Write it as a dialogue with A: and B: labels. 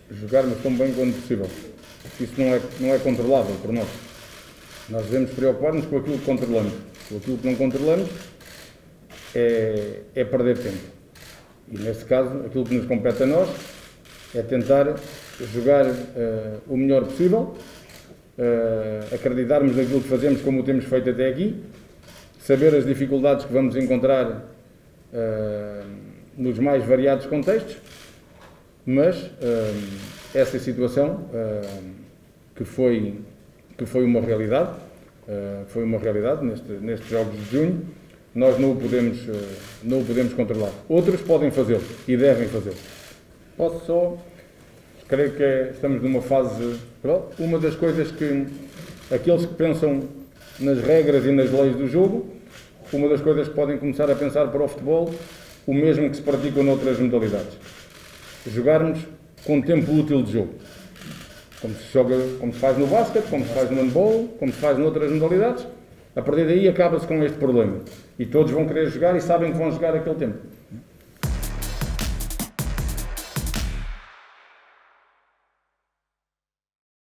A: jogarmos tão bem quanto possível. Isso não é controlável por nós. Nós devemos preocupar-nos com aquilo que controlamos. Com aquilo que não controlamos é perder tempo. E, nesse caso, aquilo que nos compete a nós é tentar jogar o melhor possível, acreditarmos naquilo que fazemos como o temos feito até aqui, saber as dificuldades que vamos encontrar nos mais variados contextos, mas essa situação que foi uma realidade, nestes Jogos de Junho, nós não o podemos controlar. Outros podem fazê-lo e devem fazê-lo. Posso só... Creio que estamos numa fase... Uma das coisas que aqueles que pensam nas regras e nas leis do jogo, uma das coisas que podem começar a pensar para o futebol, o mesmo que se pratica noutras modalidades. Jogarmos com tempo útil de jogo. Como se faz no basquete, como se faz no handball, como se faz noutras modalidades. A partir daí acaba-se com este problema. E todos vão querer jogar e sabem que vão jogar aquele tempo.